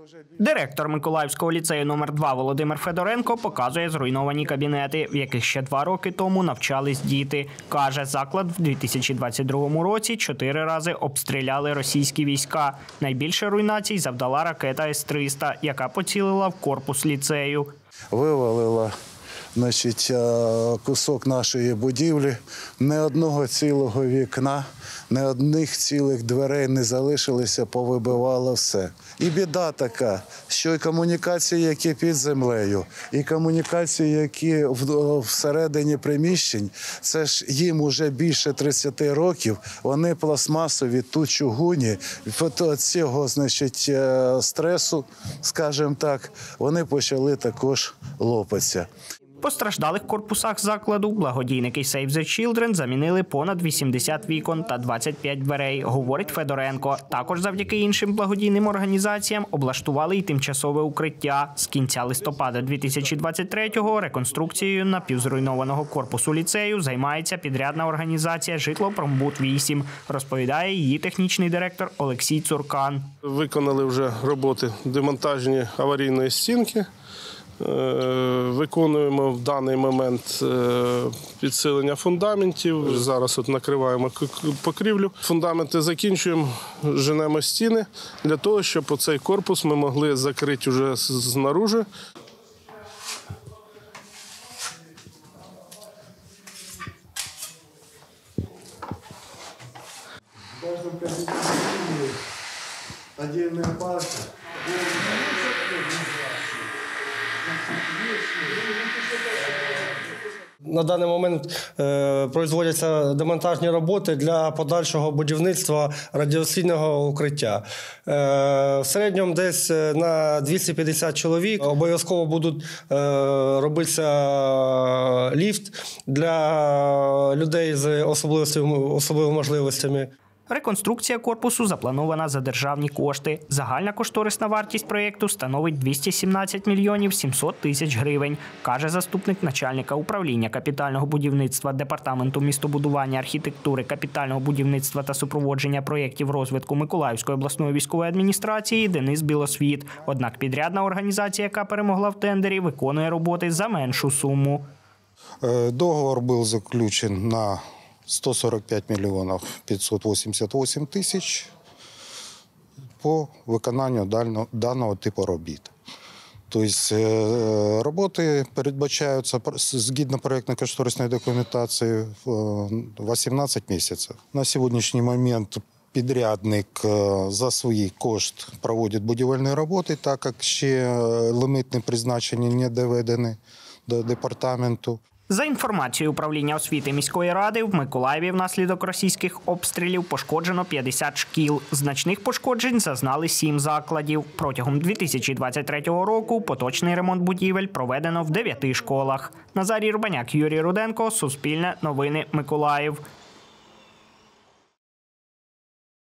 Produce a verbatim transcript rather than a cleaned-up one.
Директор Миколаївського ліцею номер два Володимир Федоренко показує зруйновані кабінети, в яких ще два роки тому навчались діти. Каже, заклад в дві тисячі двадцять другому році чотири рази обстріляли російські війська. Найбільше руйнацій завдала ракета С триста, яка поцілила в корпус ліцею. Вивалила, значить, кусок нашої будівлі, не одного цілого вікна, не одних цілих дверей не залишилося, повибивало все. І біда така, що і комунікації, які під землею, і комунікації, які всередині приміщень, це ж їм уже більше тридцяти років, вони пластмасові, тут чугуні, від цього, значить, стресу, скажімо так, вони почали також лопатися. В постраждалих корпусах закладу благодійники Save the Children замінили понад вісімдесят вікон та двадцять п'ять дверей, говорить Федоренко. Також завдяки іншим благодійним організаціям облаштували й тимчасове укриття. З кінця листопада дві тисячі двадцять третього реконструкцією напівзруйнованого корпусу ліцею займається підрядна організація «Житлопромбуд вісім», розповідає її технічний директор Олексій Цуркан. Виконали вже роботи демонтажні аварійної стінки. Виконуємо в даний момент підсилення фундаментів. Зараз от накриваємо покрівлю. Фундаменти закінчуємо, женемо стіни для того, щоб оцей корпус ми могли закрити вже знаружи. Отдельная парка. На даний момент е, проводяться демонтажні роботи для подальшого будівництва радіаційного укриття. Е, в середньому десь на двісті п'ятдесят чоловік. Обов'язково будуть е, робитися ліфт для людей з особливими, особливими можливостями. Реконструкція корпусу запланована за державні кошти. Загальна кошторисна вартість проєкту становить двісті сімнадцять мільйонів сімсот тисяч гривень, каже заступник начальника управління капітального будівництва Департаменту містобудування, архітектури, капітального будівництва та супроводження проєктів розвитку Миколаївської обласної військової адміністрації Денис Білосвіт. Однак підрядна організація, яка перемогла в тендері, виконує роботи за меншу суму. Договор був заключений на сто сорок пять миллионов пятьсот восемьдесят восемь тысяч по виконанню даного типу робіт. Тобто роботи передбачаються згідно проєктно-кошторисної документації вісімнадцять місяців. На сьогоднішній момент підрядник за свій кошт проводить будівельні роботи, так як ще лімітні призначення не доведені до департаменту. За інформацією управління освіти міської ради, в Миколаєві внаслідок російських обстрілів пошкоджено п'ятдесят шкіл. Значних пошкоджень зазнали сім закладів. Протягом дві тисячі двадцять третього року поточний ремонт будівель проведено в дев'яти школах. Назарій Рубаняк, Юрій Руденко, Суспільне новини, Миколаїв.